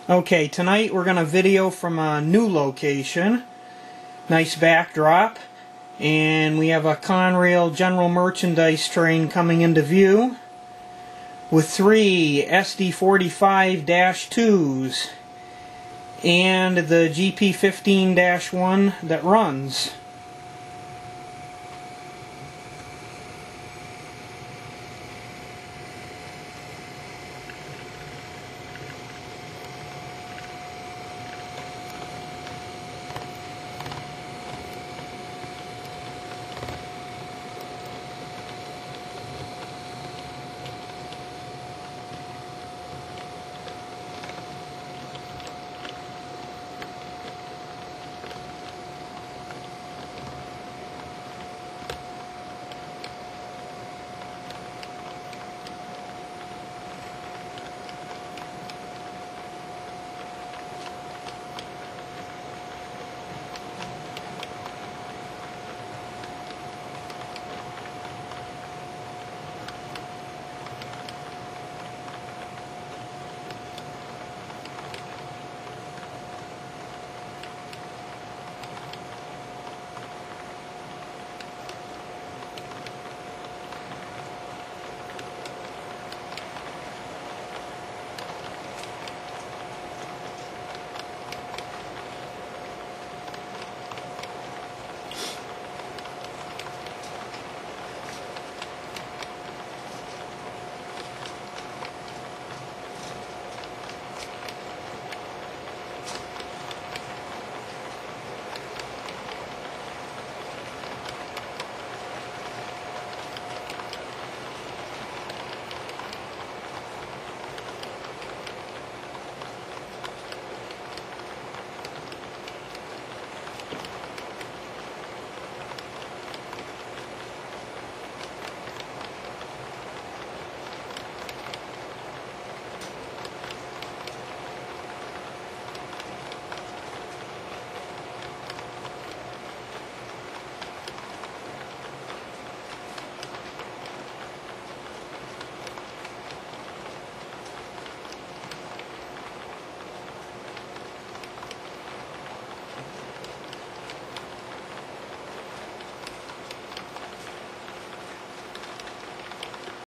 Okay, tonight we're going to video from a new location. Nice backdrop. And we have a Conrail general merchandise train coming into view with 3 SD45-2's and the GP15-1 that runs.